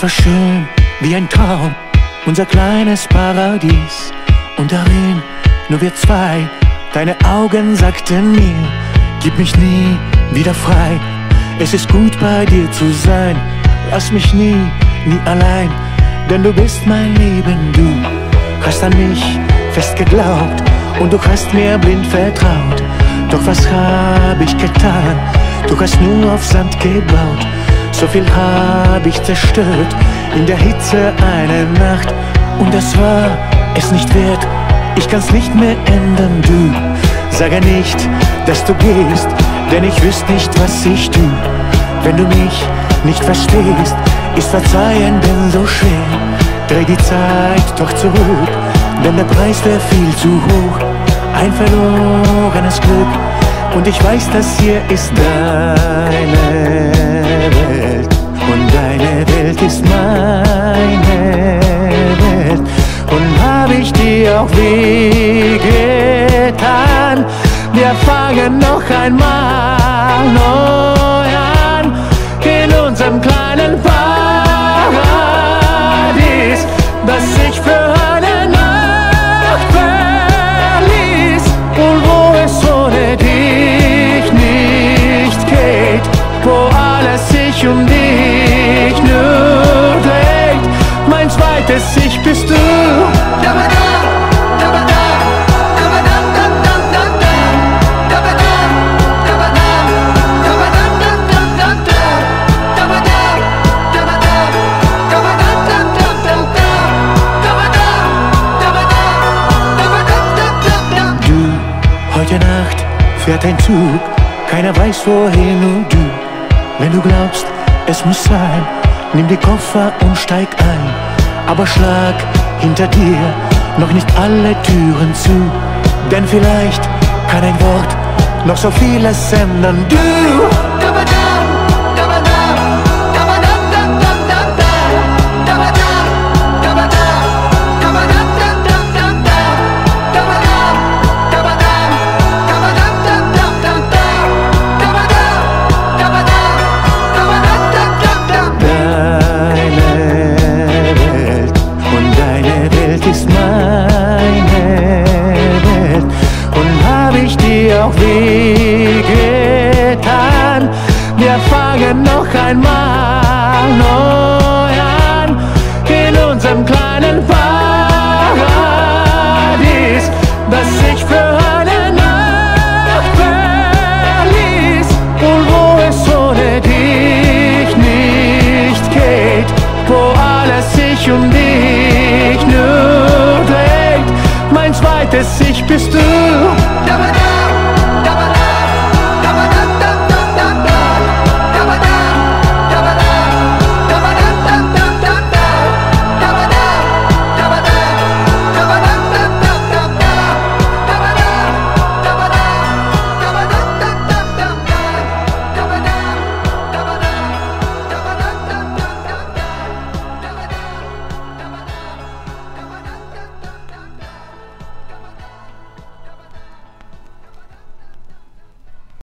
war schön wie ein Traum, unser kleines Paradies. Und darin nur wir zwei, deine Augen sagten mir, gib mich nie wieder frei. Es ist gut bei dir zu sein, lass mich nie allein. Denn du bist mein Leben, du hast an mich fest geglaubt und du hast mir blind vertraut. Doch was hab ich getan? Du hast nur auf Sand gebaut. So viel hab ich zerstört in der Hitze einer Nacht. Und das war es nicht wert, ich kann's nicht mehr ändern, du. Sage nicht, dass du gehst, denn ich wüsste nicht, was ich tu. Wenn du mich nicht verstehst, ist Verzeihen denn so schwer. Dreh die Zeit doch zurück, denn der Preis wär viel zu hoch. Ein verlorenes Glück, und ich weiß, das hier ist deine Welt. Und deine Welt ist meine Welt. Und hab ich dir auch wehgetan, wir fangen noch einmal neu an in unserem kleinen Paradies, das ich für eine Nacht verließ. Und wo es ohne dich nicht geht, wo alles sich um dich nur dreht, mein zweites Ich bist du. Heute Nacht fährt ein Zug, keiner weiß wohin, nur du. Wenn du glaubst, es muss sein, nimm die Koffer und steig ein. Aber schlag hinter dir noch nicht alle Türen zu, denn vielleicht kann ein Wort noch so vieles ändern, du. Ist meine Welt. Und hab ich dir auch wehgetan, wir fangen noch einmal neu an in unserem kleinen Paradies, das ich für eine Nacht verließ. Und wo es ohne dich nicht geht, wo alles sich um dich nur dreht, mein zweites Ich bist du.